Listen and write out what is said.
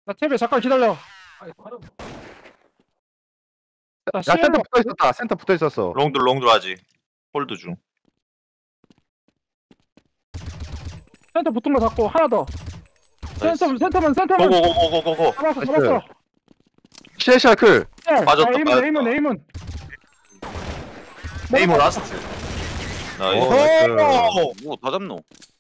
나 탭에 잠깐 기다려. 나 야 센터 CL로 붙어 있었다. 센터 붙어 있었어. 롱들 하지. 홀드 중. 센터 붙은 거 잡고 하나 더. 센터만 고고고고고고. 잡았어. 시에시아 클. 빠졌다, 에이문 빠졌다. 에이문. 네이머 라스트. 나이스. 오, 나이스. 뭐 다 잡노?